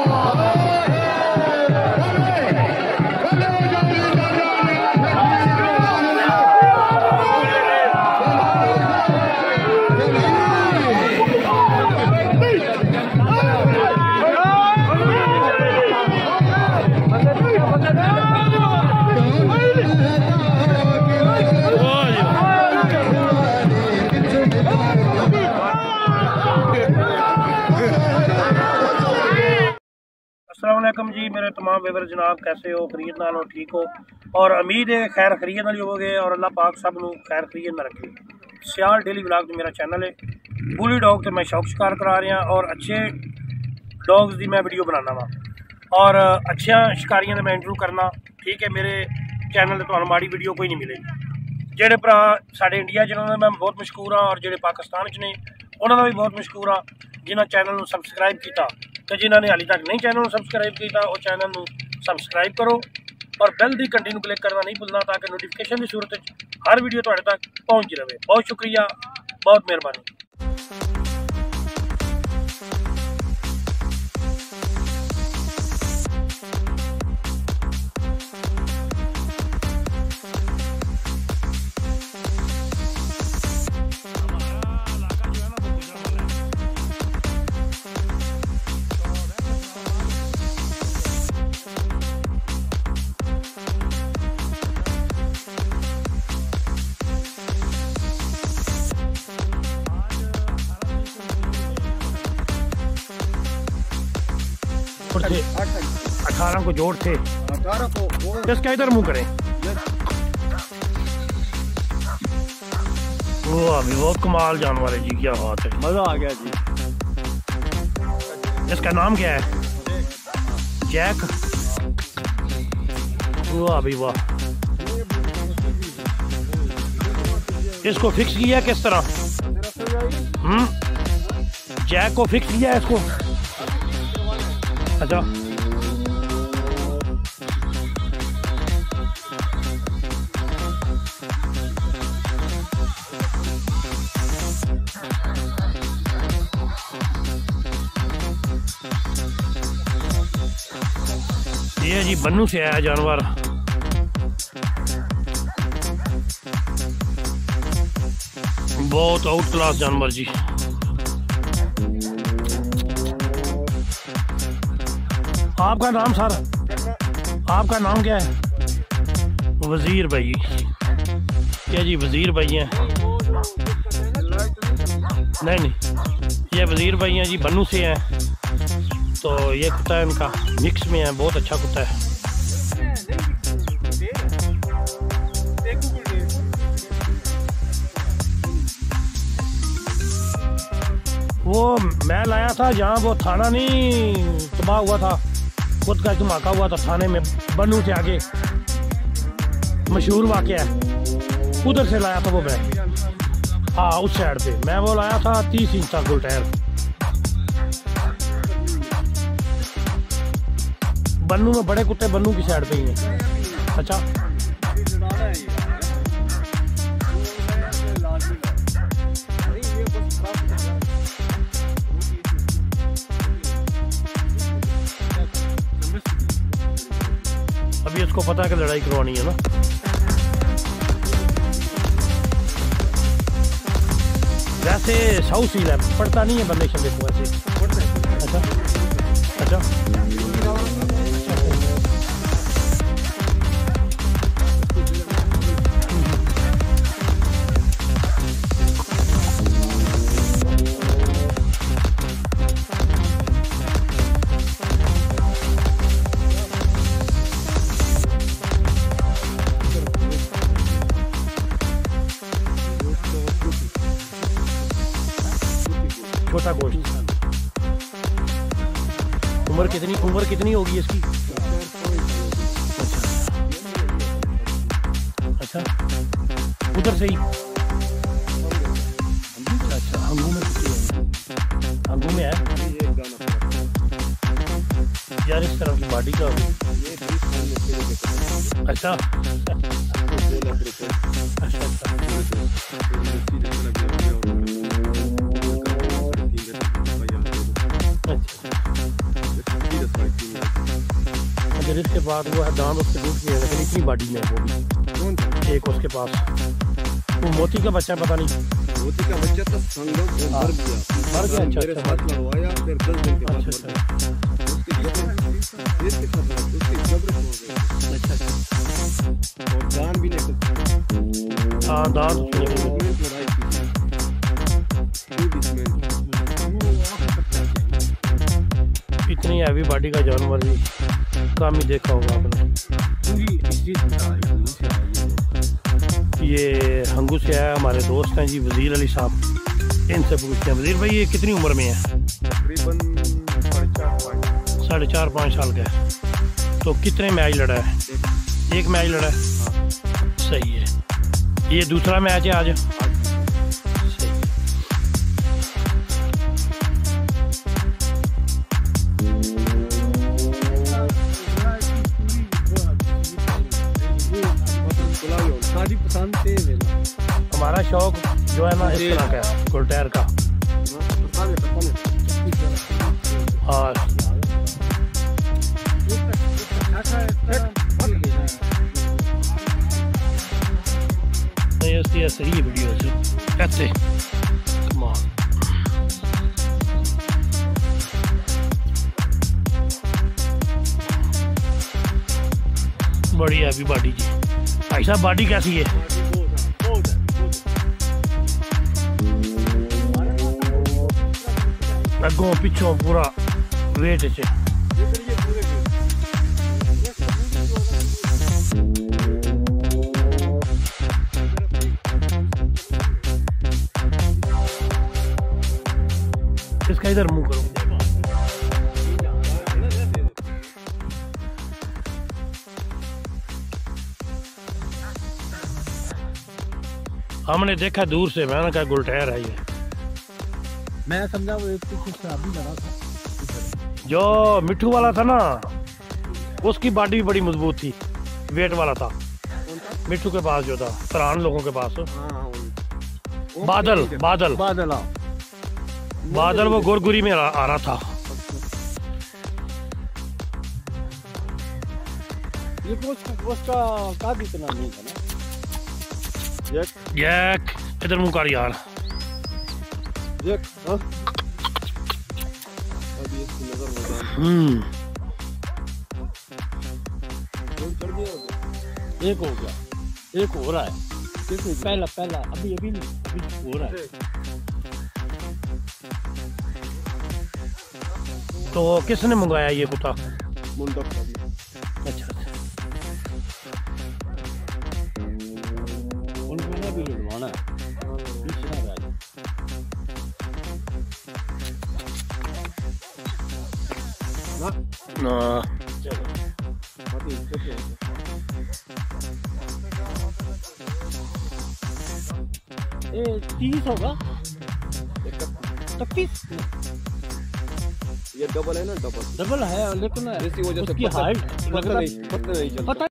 अस्सलामुअलैकुम जी मेरे तमाम व्यूअर जनाब, कैसे हो? खरीद नाल हो, ठीक हो? और उम्मीद है खैर खरीद नाल होवोगे और अल्लाह पाक सब नूं खैर खरीद में रखे। सियाल डेली व्लॉग तो मेरा चैनल है। बुली डॉग तो मैं शौक शिकार करा रहा और अच्छे डॉग्स की मैं वीडियो बनाना वा और अच्छिया शिकारियों का मैं इंटरव्यू करना। ठीक है, मेरे चैनल पर तुहानूं माड़ी वीडियो कोई नहीं मिलेगी। जेडे भरा साडे इंडिया जिन्होंने मैं बहुत मशहूर हाँ और जेडे पाकिस्तान च ने उन्होंने भी बहुत मशहूर हाँ, जिन्हें चैनल को सबसक्राइब किया तो जिन्होंने हाली तक नहीं चैनल को सबसक्राइब किया वो चैनल को सबसक्राइब करो और बेल की घंटी को क्लिक करना नहीं भूलना ताकि नोटिफिकेशन की सूरत हर वीडियो तुहाडे तक पहुँच रहे। बहुत शुक्रिया, बहुत मेहरबानी। थे 18 को जोड़ थे 18 को इसका इधर मुंह करें। वो अभी बहुत कमाल जानवर है जी, क्या बात है, मजा आ गया जी। इसका नाम क्या है? जैक। वाह अभी वाह। इसको फिक्स किया किस तरह? जैक को फिक्स किया है इसको। अच्छा ये जी बन्नू से आया जानवर। बहुत आउट क्लास जानवर जी। आपका नाम सर, आपका नाम क्या है? वजीर भाई। क्या जी वजीर भाई हैं? नहीं, ये वजीर भाई हैं जी, बन्नू से हैं। तो ये कुत्ता है इनका मिक्स में है, बहुत अच्छा कुत्ता है। वो मैं लाया था जहाँ वो थाना नहीं तबाह हुआ था, खुद का धमाका हुआ था थाने में, बन्नू से आगे मशहूर वाक़या है, उधर से लाया था वो मैं। हाँ उस साइड पे मैं वो लाया था 30 इंच का गोल टायर। बन्नू में बड़े कुत्ते बन्नू की साइड पे ही हैं। अच्छा अभी इसको पता है कि लड़ाई करवानी है ना। वैसे साउथ सील है, पड़ता नहीं है बंदे शंदे को वैसे। अच्छा अच्छा छोटा गोश्त। उम्र कितनी होगी इसकी? अच्छा उधर से ही। अच्छा अंगू में है यार, इस तरह की बॉडी का। अच्छा फिर इसके बाद वो है दांत उसके टूट गए, लेकिन इतनी बॉडी में वो भी एक उसके पास वो मोती का बच्चा, पता नहीं मोती का बच्चा तो संगम मर गया। अच्छा मेरे साथ लगवाया, फिर 10 दिन के बाद मर गया। उसके जबरन हो गए। अच्छा और दान भी नहीं सकते। हाँ दांत इतनी हैवी बॉडी का जानवर भी कम ही देखा होगा आपने। ये हंगू से आया, हमारे दोस्त हैं जी वजीर अली साहब, इनसे पूछते हैं। वजीर भाई ये कितनी उम्र में है? तकरीबन 4.5-5 साल का है। तो कितने मैच लड़ा है? एक मैच लड़ा है। सही है। ये दूसरा मैच है आज। हमारा शौक जो है ना इस तरह का है, गुलटैर का। हाँ नहीं उसकी सही है वीडियो से ऐसे कमाल। बड़ी हैवी बॉडी जी। भाई साहब बॉडी कैसी है? अगों पिछों पूरा वेट च। इसका इधर मुंह करो। हमने देखा दूर से, मैंने कहा गुलटैर है ये। मैं समझा वो एक कुछ अभी लड़ा था। जो मिट्ठू वाला था ना उसकी बॉडी भी बड़ी मजबूत थी, वेट वाला था। मिट्ठू के पास जो था, तरान लोगों के पास। बादल बादल बादल बादल वो गोरगुरी में आ रहा था। ये उसका काफी इतना नहीं था ना। जैक इधर मुंह कर यार। जैक हाँ अभी इसकी नजर लगा। एक हो गया, एक हो रहा है। पहला अभी नहीं, अभी हो रहा है। तो किसने मंगाया ये कुत्ता? मुंडक का भी। अच्छा उनको ना भी लुढ़वाना है। ना चलो 30 होगा, 31। ये डबल है ना, डबल है लेकिन इसी वजह से उसकी हाइट पता नहीं चलता।